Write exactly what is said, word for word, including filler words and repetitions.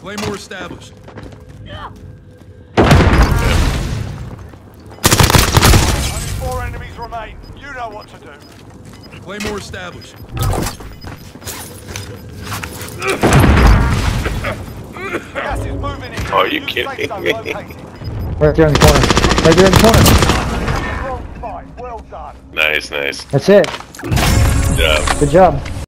Claymore established. Only four enemies remain. You know what to do. Claymore established. Gas is moving in. Are you New kidding safe zone me? located. Right there in the corner. Right there in the corner. Strong fight. Well done. Nice, nice. That's it. Good job. Good job.